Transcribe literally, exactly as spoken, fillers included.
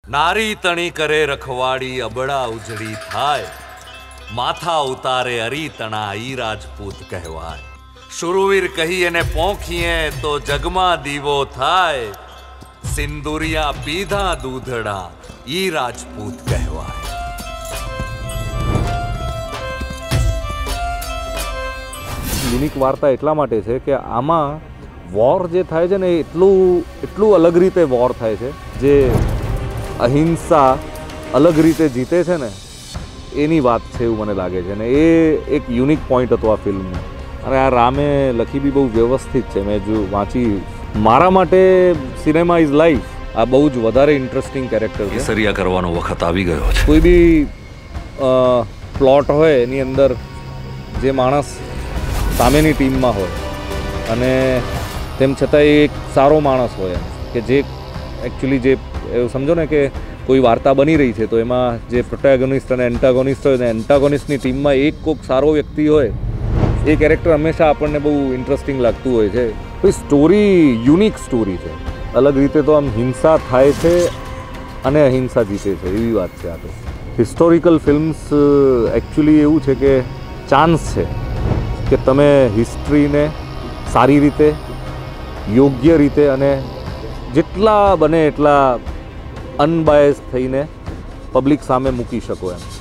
નારી તણી કરે રખવાડી અબડા ઉજળી થાય, માથા ઉતારે અરી તણા ઈ રાજપૂત કહેવાય. શુરવીર કહી એને પોંખીએ તો જગમાં દીવો થાય, સિંદુરિયા પીધા દૂધડા ઈ રાજપૂત કહેવાય. યુનિક વાર્તા એટલા માટે છે કે આમાં વોર જે થાય છે ને એટલું એટલું અલગ રીતે વોર થાય છે, જે અહિંસા અલગ રીતે જીતે છે ને એની વાત છે એવું મને લાગે છે. ને એ એક યુનિક પોઈન્ટ હતો આ ફિલ્મનો. અને આ રામે લખી બી બહુ વ્યવસ્થિત છે. મેં જો વાંચી, મારા માટે સિનેમા ઇઝ લાઈફ આ બહુ જ વધારે ઇન્ટરેસ્ટિંગ કેરેક્ટર છે. કેસરિયા કરવાનો વખત આવી ગયો છે. કોઈ બી પ્લોટ હોય એની અંદર જે માણસ સામેની ટીમમાં હોય અને તેમ છતાં એ એક સારો માણસ હોય કે જે એકચ્યુઅલી જે એવું સમજો ને કે કોઈ વાર્તા બની રહી છે તો એમાં જે પ્રોટેગોનિસ્ટ અને એન્ટાગોનિસ્ટ હોય ને એન્ટાગોનિસ્ટની ટીમમાં એક કોઈક સારો વ્યક્તિ હોય, એ કેરેક્ટર હંમેશા આપણને બહુ ઇન્ટરેસ્ટિંગ લાગતું હોય છે. કોઈ સ્ટોરી યુનિક સ્ટોરી છે. અલગ રીતે તો આમ હિંસા થાય છે અને અહિંસા જીતે છે એવી વાત છે. આ તો હિસ્ટોરિકલ ફિલ્મ્સ એકચ્યુઅલી એવું છે કે ચાન્સ છે કે તમે હિસ્ટ્રીને સારી રીતે, યોગ્ય રીતે અને જેટલા બને એટલા અનબાયસ થઈને પબ્લિક સામે મૂકી શકો એમ.